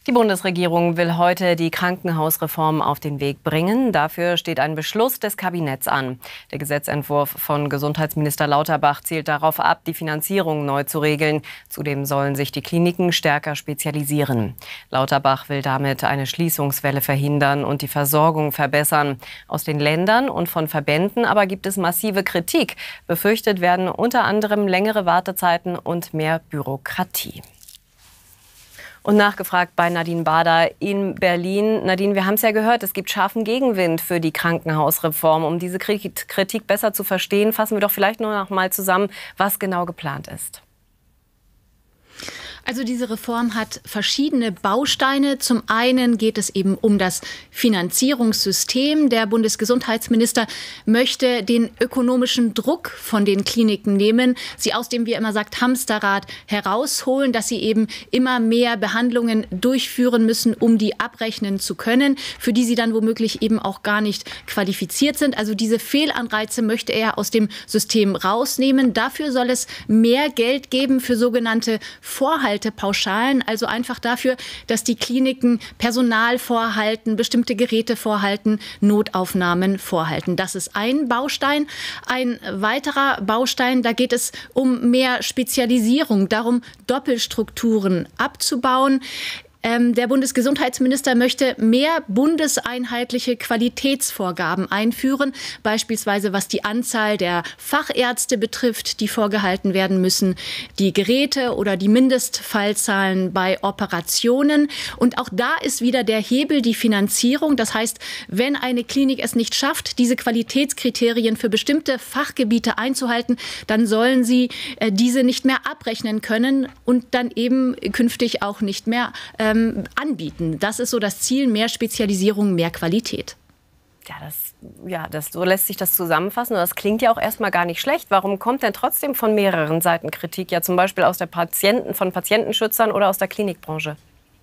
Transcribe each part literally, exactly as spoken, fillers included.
Die Bundesregierung will heute die Krankenhausreform auf den Weg bringen. Dafür steht ein Beschluss des Kabinetts an. Der Gesetzentwurf von Gesundheitsminister Lauterbach zielt darauf ab, die Finanzierung neu zu regeln. Zudem sollen sich die Kliniken stärker spezialisieren. Lauterbach will damit eine Schließungswelle verhindern und die Versorgung verbessern. Aus den Ländern und von Verbänden aber gibt es massive Kritik. Befürchtet werden unter anderem längere Wartezeiten und mehr Bürokratie. Und nachgefragt bei Nadine Bader in Berlin. Nadine, wir haben es ja gehört, es gibt scharfen Gegenwind für die Krankenhausreform. Um diese Kritik besser zu verstehen, fassen wir doch vielleicht nur noch mal zusammen, was genau geplant ist. Also diese Reform hat verschiedene Bausteine. Zum einen geht es eben um das Finanzierungssystem. Der Bundesgesundheitsminister möchte den ökonomischen Druck von den Kliniken nehmen, sie aus dem, wie er immer sagt, Hamsterrad herausholen, dass sie eben immer mehr Behandlungen durchführen müssen, um die abrechnen zu können, für die sie dann womöglich eben auch gar nicht qualifiziert sind. Also diese Fehlanreize möchte er aus dem System rausnehmen. Dafür soll es mehr Geld geben für sogenannte Vorhaltepauschalen. Pauschalen, also einfach dafür, dass die Kliniken Personal vorhalten, bestimmte Geräte vorhalten, Notaufnahmen vorhalten. Das ist ein Baustein. Ein weiterer Baustein, da geht es um mehr Spezialisierung, darum, Doppelstrukturen abzubauen. Ähm, der Bundesgesundheitsminister möchte mehr bundeseinheitliche Qualitätsvorgaben einführen, beispielsweise was die Anzahl der Fachärzte betrifft, die vorgehalten werden müssen, die Geräte oder die Mindestfallzahlen bei Operationen. Und auch da ist wieder der Hebel die Finanzierung. Das heißt, wenn eine Klinik es nicht schafft, diese Qualitätskriterien für bestimmte Fachgebiete einzuhalten, dann sollen sie äh, diese nicht mehr abrechnen können und dann eben künftig auch nicht mehr äh, anbieten. Das ist so das Ziel, mehr Spezialisierung, mehr Qualität. Ja, das, ja das, so lässt sich das zusammenfassen. Und das klingt ja auch erstmal gar nicht schlecht. Warum kommt denn trotzdem von mehreren Seiten Kritik, ja zum Beispiel aus der Patienten, von Patientenschützern oder aus der Klinikbranche?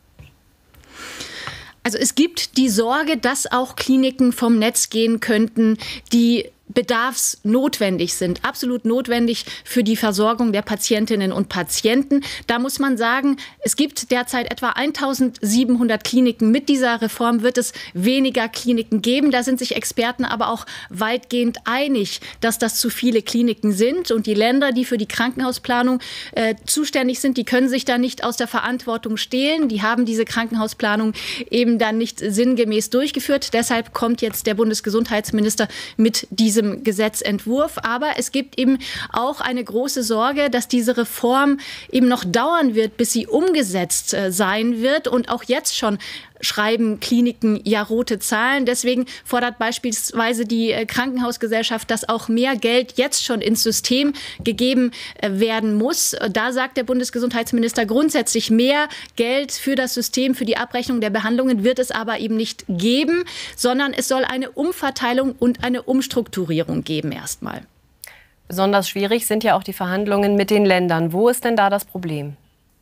Also es gibt die Sorge, dass auch Kliniken vom Netz gehen könnten, die bedarfsnotwendig sind, absolut notwendig für die Versorgung der Patientinnen und Patienten. Da muss man sagen, es gibt derzeit etwa eintausendsiebenhundert Kliniken. Mit dieser Reform wird es weniger Kliniken geben. Da sind sich Experten aber auch weitgehend einig, dass das zu viele Kliniken sind. Und die Länder, die für die Krankenhausplanung äh, zuständig sind, die können sich da nicht aus der Verantwortung stehlen. Die haben diese Krankenhausplanung eben dann nicht sinngemäß durchgeführt. Deshalb kommt jetzt der Bundesgesundheitsminister mit diesem Gesetzentwurf. Aber es gibt eben auch eine große Sorge, dass diese Reform eben noch dauern wird, bis sie umgesetzt äh, sein wird. Und auch jetzt schon schreiben Kliniken ja rote Zahlen. Deswegen fordert beispielsweise die äh, Krankenhausgesellschaft, dass auch mehr Geld jetzt schon ins System gegeben äh, werden muss. Da sagt der Bundesgesundheitsminister grundsätzlich, mehr Geld für das System, für die Abrechnung der Behandlungen wird es aber eben nicht geben, sondern es soll eine Umverteilung und eine Umstrukturierung geben erstmal. Besonders schwierig sind ja auch die Verhandlungen mit den Ländern. Wo ist denn da das Problem?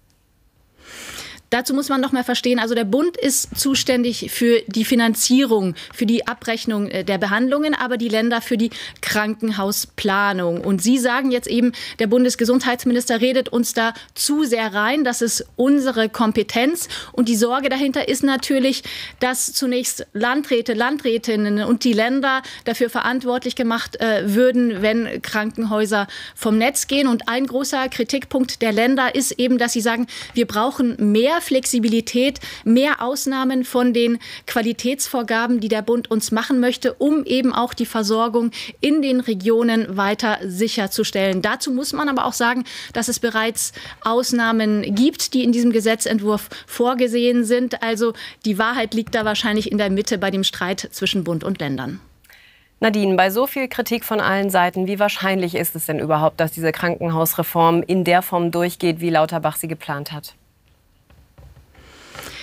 Dazu muss man noch mal verstehen, also der Bund ist zuständig für die Finanzierung, für die Abrechnung der Behandlungen, aber die Länder für die Krankenhausplanung. Und Sie sagen jetzt eben, der Bundesgesundheitsminister redet uns da zu sehr rein. Das ist unsere Kompetenz. Und die Sorge dahinter ist natürlich, dass zunächst Landräte, Landrätinnen und die Länder dafür verantwortlich gemacht äh, würden, wenn Krankenhäuser vom Netz gehen. Und ein großer Kritikpunkt der Länder ist eben, dass sie sagen, wir brauchen mehr Flexibilität, mehr Ausnahmen von den Qualitätsvorgaben, die der Bund uns machen möchte, um eben auch die Versorgung in den Regionen weiter sicherzustellen. Dazu muss man aber auch sagen, dass es bereits Ausnahmen gibt, die in diesem Gesetzentwurf vorgesehen sind. Also die Wahrheit liegt da wahrscheinlich in der Mitte bei dem Streit zwischen Bund und Ländern. Nadine, bei so viel Kritik von allen Seiten, wie wahrscheinlich ist es denn überhaupt, dass diese Krankenhausreform in der Form durchgeht, wie Lauterbach sie geplant hat?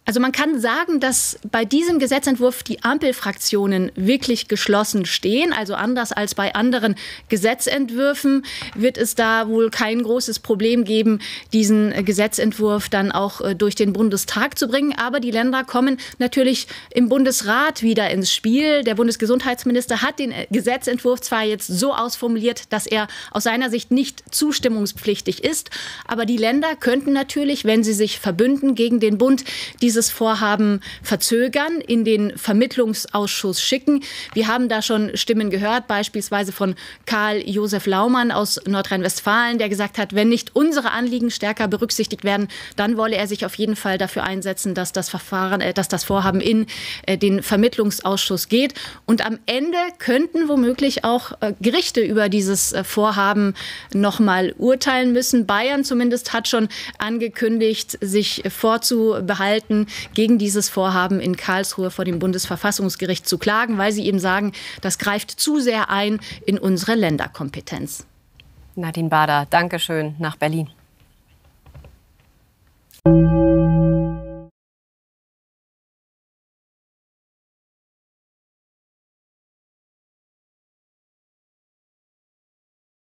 Also man kann sagen, dass bei diesem Gesetzentwurf die Ampelfraktionen wirklich geschlossen stehen. Also anders als bei anderen Gesetzentwürfen wird es da wohl kein großes Problem geben, diesen Gesetzentwurf dann auch durch den Bundestag zu bringen. Aber die Länder kommen natürlich im Bundesrat wieder ins Spiel. Der Bundesgesundheitsminister hat den Gesetzentwurf zwar jetzt so ausformuliert, dass er aus seiner Sicht nicht zustimmungspflichtig ist, aber die Länder könnten natürlich, wenn sie sich verbünden gegen den Bund, diese dieses Vorhaben verzögern, in den Vermittlungsausschuss schicken. Wir haben da schon Stimmen gehört, beispielsweise von Karl-Josef Laumann aus Nordrhein-Westfalen, der gesagt hat, wenn nicht unsere Anliegen stärker berücksichtigt werden, dann wolle er sich auf jeden Fall dafür einsetzen, dass das Verfahren, äh, dass das Vorhaben in äh, den Vermittlungsausschuss geht. Und am Ende könnten womöglich auch äh, Gerichte über dieses äh, Vorhaben noch mal urteilen müssen. Bayern zumindest hat schon angekündigt, sich äh, vorzubehalten, gegen dieses Vorhaben in Karlsruhe vor dem Bundesverfassungsgericht zu klagen, weil sie eben sagen, das greift zu sehr ein in unsere Länderkompetenz. Nadine Bader, Dankeschön nach Berlin.